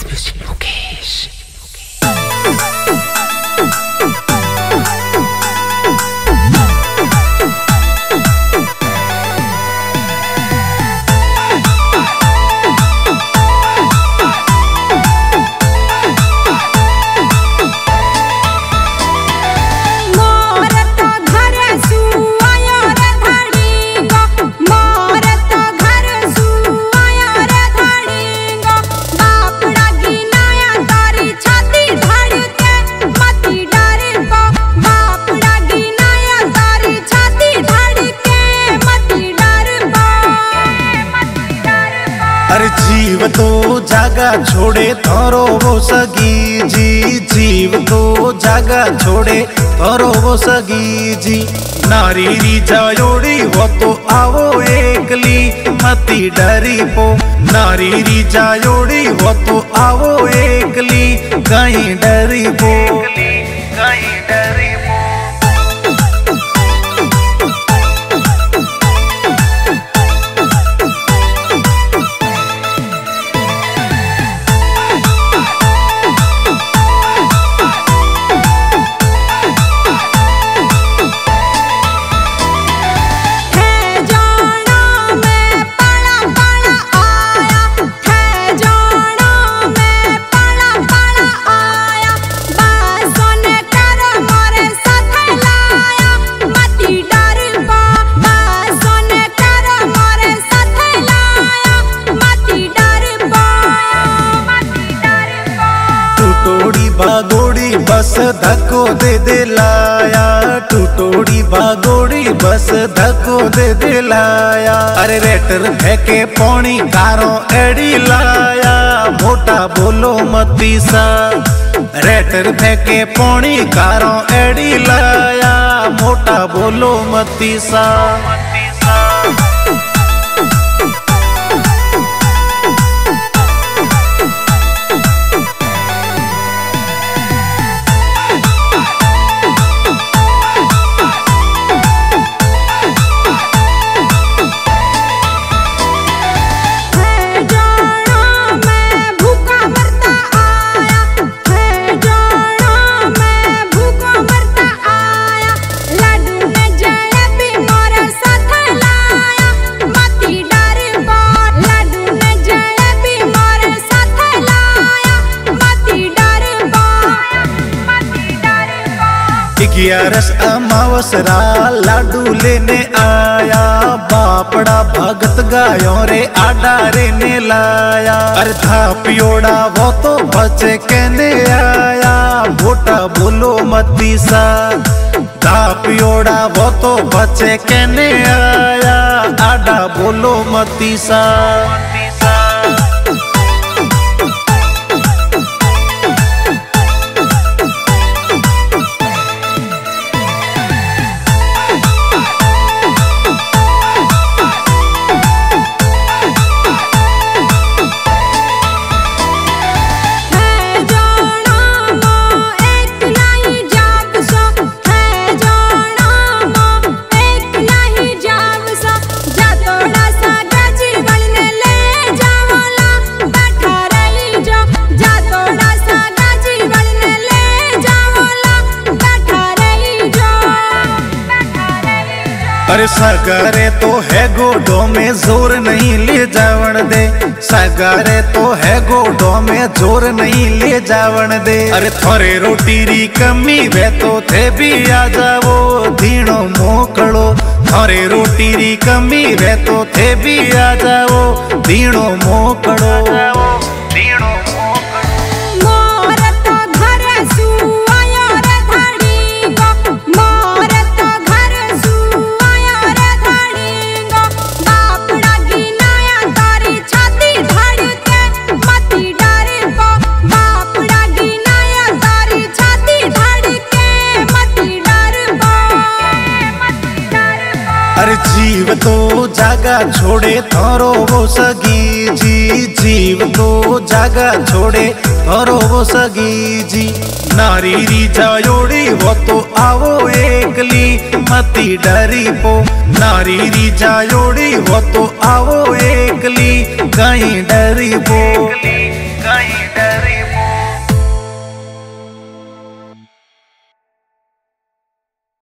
जीव तो जागा छोड़े तोरो वो सगी जी, जीव तो जागा छोड़े तोरो वो सगी जी। नारी री जायोड़ी वो तो आवो एकली मती डरी पो, नारी री जायोड़ी वो तो आवो एकली कहीं डरी पो, कहीं डरी पो। भागोड़ी बस धक्को दे दे लाया, टूटोड़ी भागोड़ी बस धक्को दे दे लाया। अरे रेटर फेंके पौनी कारों एड़ी लाया, मोटा बोलो मती सा। रेटर फेंके पौनी कारों एड़ी लाया, मोटा बोलो मती सा। ग्यारस अमावसरा लाडू लेने आया, बापड़ा भगत गायों रे आडा रेने लाया। अरे था पियोड़ा वो तो बचे कहने आया, मोटा बोलो मती सा। था पियोड़ा वो तो बचे कहने आया, आडा बोलो मती सा। अरे सगारे तो है गोडो में जोर नहीं ले जावन दे, सगारे तो है गोडो में जोर नहीं ले जावन दे। अरे थोरे रोटी री कमी वे तो थे भी आ जावो धीणो मोकड़ो, थोरे रोटी री कमी वे तो थे भी आ जावो धीणो मोकड़ो, धीणो जीव तो जागा छोड़े तोरो वो सगी जी, जीव तो जागा छोड़े तोरो वो सगी जी। नारी री जायोड़ी वो तो आवो एकली मती डरी पो, नारी री जायोड़ी वो तो आवो एकली कहीं डरी पो।